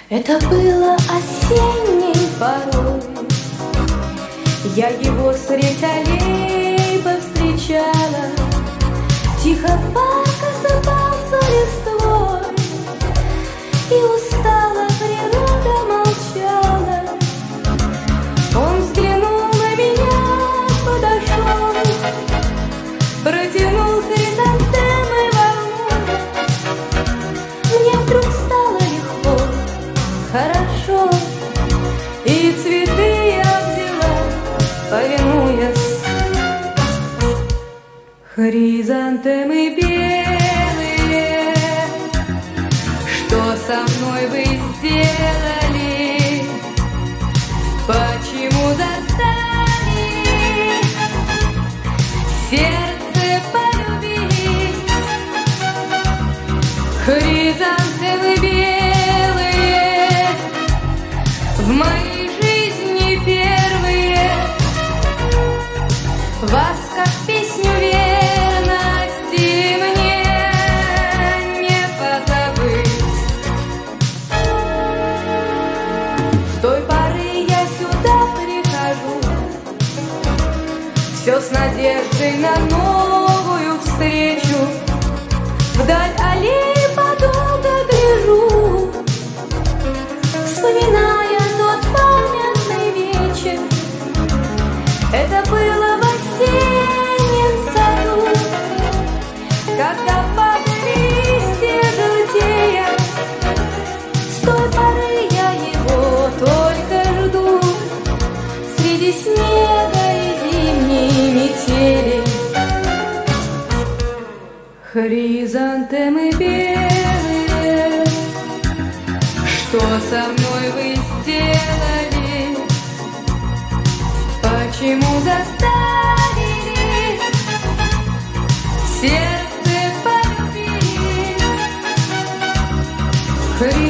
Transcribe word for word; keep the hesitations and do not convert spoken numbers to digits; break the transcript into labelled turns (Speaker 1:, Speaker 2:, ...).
Speaker 1: Это было осенней порой, я его средь аллей повстречала. Тихо парк осыпался листвой, и устала природа молчала. Он взглянул на меня, подошел, протянул хризантемы волной. Мне вдруг стало легко, хорошо, и цветы я взяла, повинуясь. Хризантемы белые, что со мной вы сделали? Почему заставили сердце полюбить? Хризантемы белые, в моей жизни первые, вас как песню верности мне не позабыть. С той поры я сюда прихожу, все с надеждой на новую встречу. Вдаль аллеи подолго гляжу, вспоминая тот памятный вечер. Это было в осеннем саду, когда падали листья желтея. С той поры я его только жду, среди снега и зимней метели. Хризантемы белые, что со мной вы сделали? Почему заставили сердце полюбить?